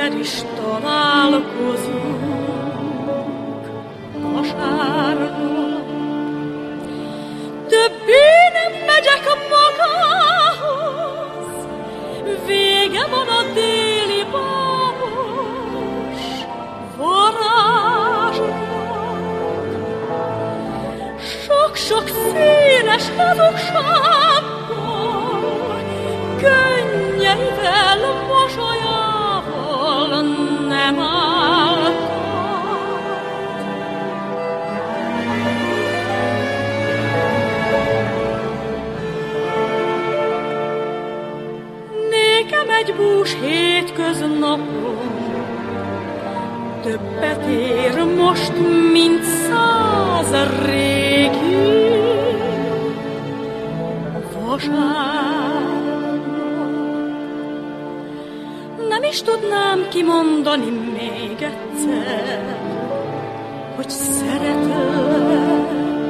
egyszer is találkozunk vasárnap. Többé nem megyek magához, vége van a déli bábos varázsnak. Sok-sok színes hazugsággal, könnyeivel, mosolyával nem álltad. Nékem egy bús hétköznapon többet ér most, mint 100 régi vasárnap. Nem is tudnám kimondani még egyszer, hogy szeretlek.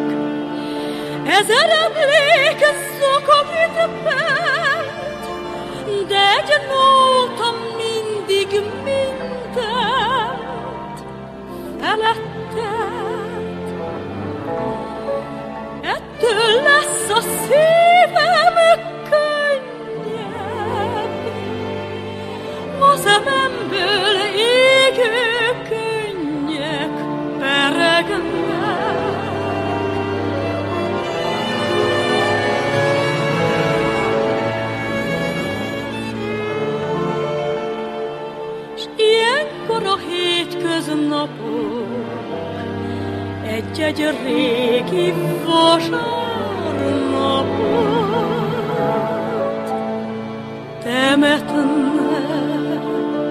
Ezer emlék szokog itt bent, de egy nóta mindig mindent feletted. Ettől lesz a szívem könnyebb, a szememből égő könnyek peregnek. S ilyenkor a hétköznapok egy-egy régi vasárnapot temetnek.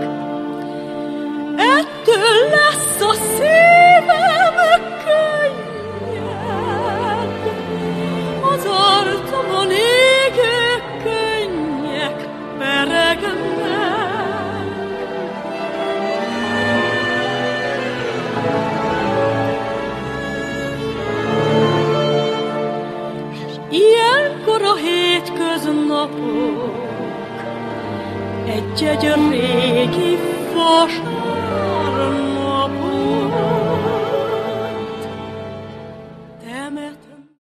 Ettől lesz a szívem könnyebb, az arcomon égő könnyek peregnek. Ilyenkor a hétköznapok egy-egy régi